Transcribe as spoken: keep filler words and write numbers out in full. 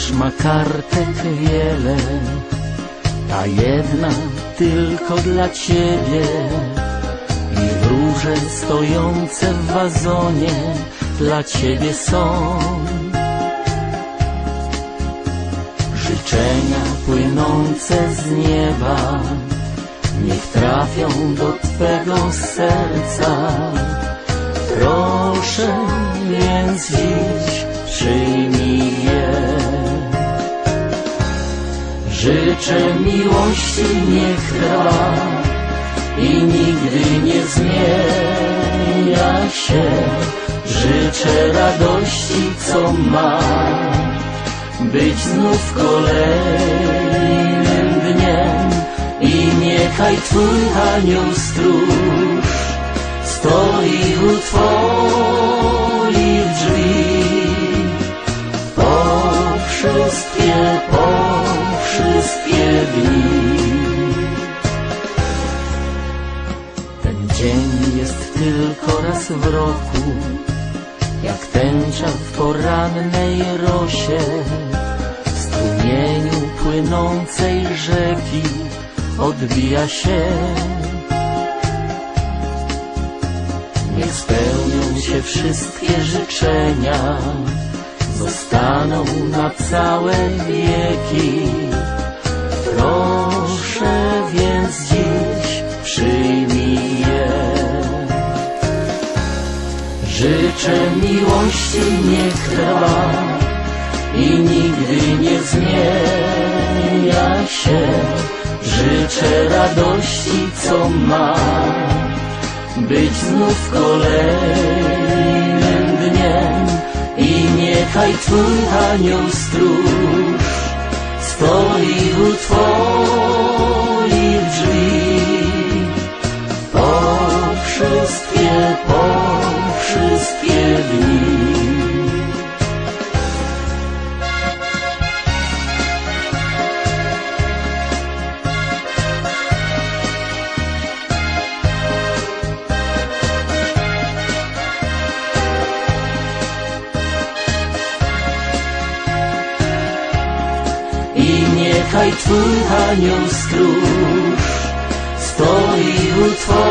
Wiersz ma kartek wiele, ta jedna tylko dla ciebie. I róże stojące w wazonie dla ciebie są. Życzenia płynące z nieba niech trafią do twego serca. Proszę więc dziś przyjmij je. Życzę miłości, niech trwa i nigdy nie zmienia się. Życzę radości, co ma być znów kolejnym dniem. I niechaj twój anioł stróż stoi u twoich drzwi. Po wszystkie, po wszystkie dni. Ten dzień jest tylko raz w roku, jak tęcza w porannej rosie, w strumieniu płynącej rzeki odbija się. Niech spełnią się wszystkie życzenia, zostaną na całe wieki. Proszę więc dziś przyjmij je. Życzę miłości, niech trwa i nigdy nie zmienia się. Życzę radości, co ma być znów kolejnym dniem. I niechaj twój anioł stróż stoi u twoich drzwi. Po wszystkie, po wszystkie dni. Niechaj twój anioł stróż stoi u twoich